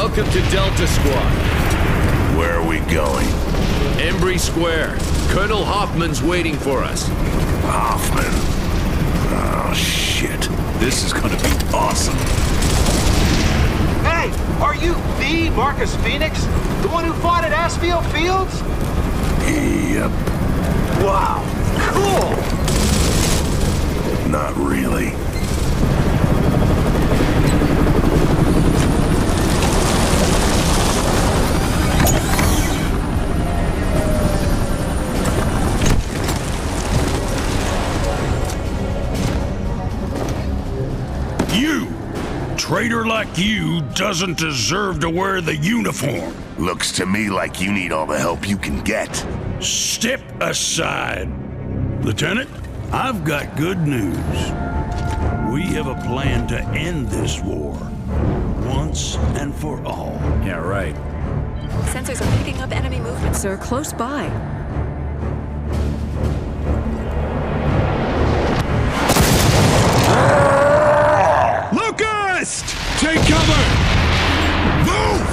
Welcome to Delta Squad. Where are we going? Embry Square. Colonel Hoffman's waiting for us. Hoffman. Oh, shit. This is gonna be awesome. Hey, are you the Marcus Phoenix? The one who fought at Asfield Fields? Yep. Wow, cool! Not really. Traitor like you doesn't deserve to wear the uniform. Looks to me like you need all the help you can get. Step aside. Lieutenant, I've got good news. We have a plan to end this war. Once and for all. Yeah, right. Sensors are picking up enemy movement, sir, close by. Take cover! Move!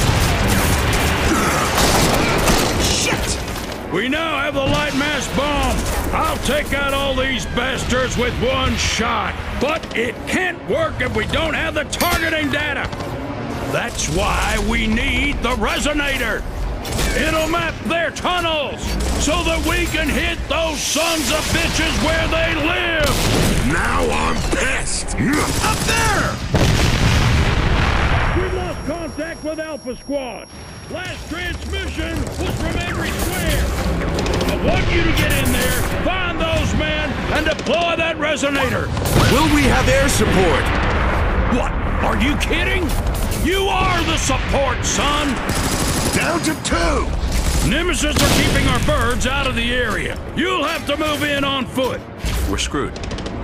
Shit! We now have the light mass bomb. I'll take out all these bastards with one shot. But it can't work if we don't have the targeting data. That's why we need the resonator. It'll map their tunnels so that we can hit those sons of bitches where they live. Now I'm pissed. Up there! We've lost contact with Alpha Squad. Last transmission was from Embry Square. I want you to get in there, find those men, and deploy that resonator. Will we have air support? What? Are you kidding? You are the support, son. Down to 2. Nemesis are keeping our birds out of the area. You'll have to move in on foot. We're screwed.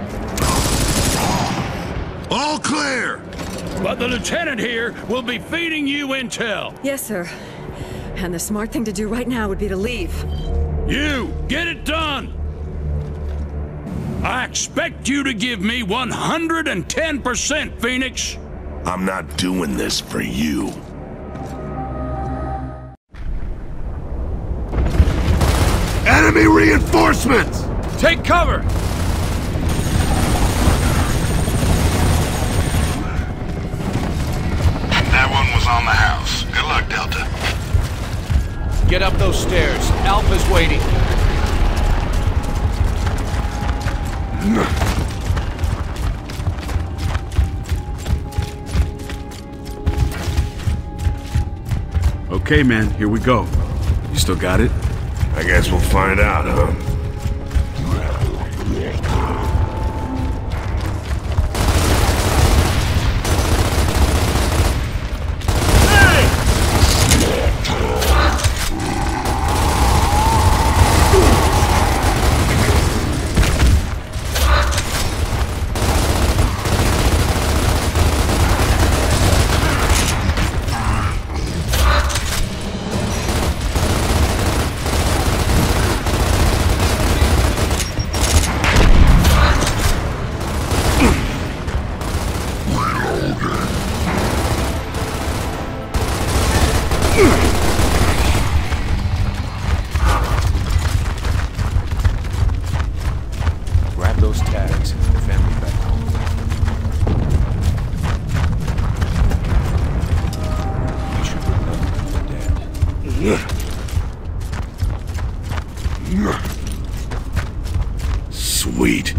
All clear. But the lieutenant here will be feeding you intel. Yes, sir. And the smart thing to do right now would be to leave. You, get it done! I expect you to give me 110%, Phoenix! I'm not doing this for you. Enemy reinforcements! Take cover! That one was on the house. Good luck, Delta. Get up those stairs. Alpha's waiting. Okay, man, here we go. You still got it? I guess we'll find out, huh? Grab those tags. Family back home. You should remember your dad. Sweet.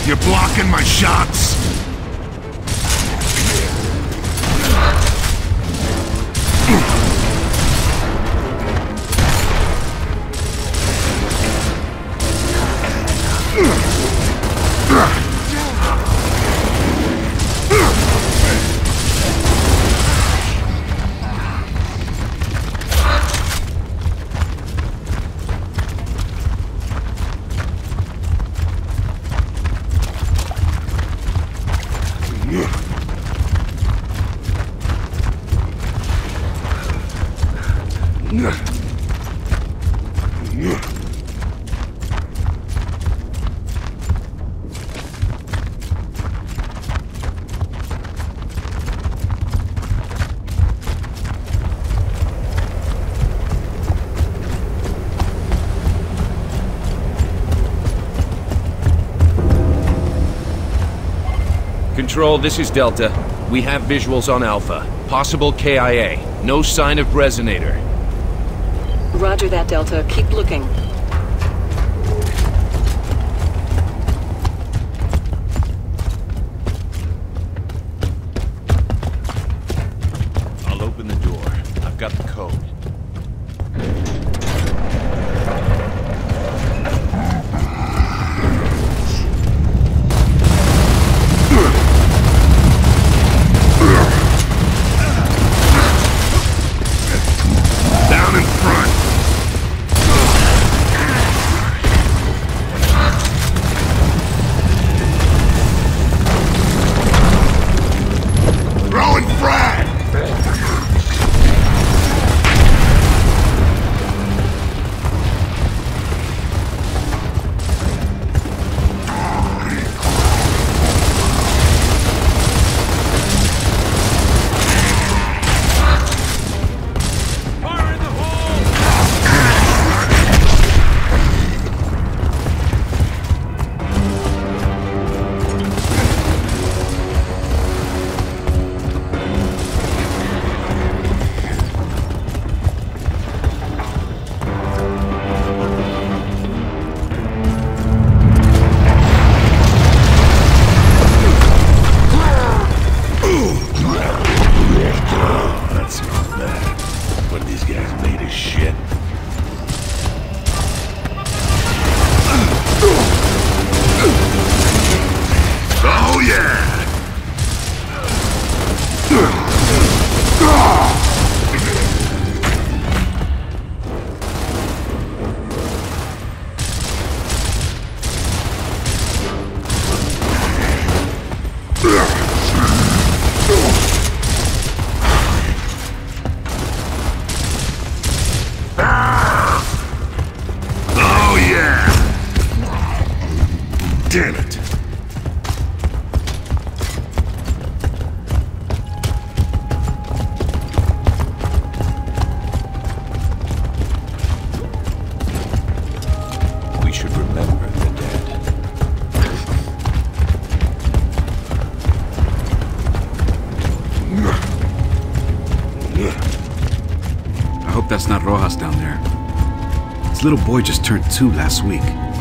You're blocking my shots! Control, this is Delta. We have visuals on Alpha. Possible KIA. No sign of resonator. Roger that, Delta. Keep looking. I'll open the door. I've got the code. Down in front! Throwing frag! That's not bad. What these guys made of shit. Oh yeah! Oh yeah! Damn it! We should remember the dead. I hope that's not Rojas down there. His little boy just turned 2 last week.